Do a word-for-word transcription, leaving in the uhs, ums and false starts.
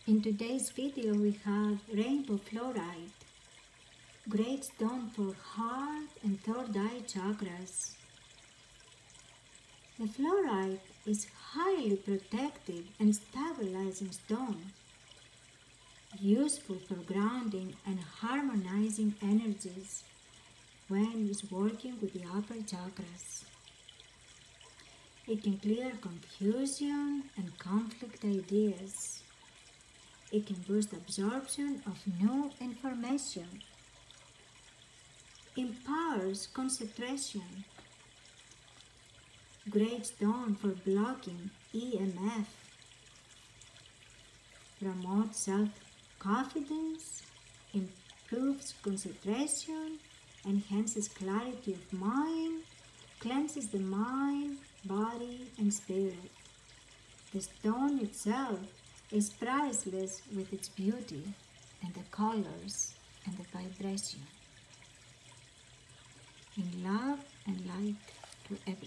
In today's video we have rainbow fluorite, great stone for heart and third eye chakras. The fluorite is highly protective and stabilizing stone, useful for grounding and harmonizing energies when it's working with the upper chakras. It can clear confusion and conflict ideas. It can boost absorption of new information, empowers concentration, great stone for blocking E M F, promotes self-confidence, improves concentration, enhances clarity of mind, cleanses the mind, body, and spirit. The stone itself is priceless with its beauty and the colors and the vibration. In love and light to everyone.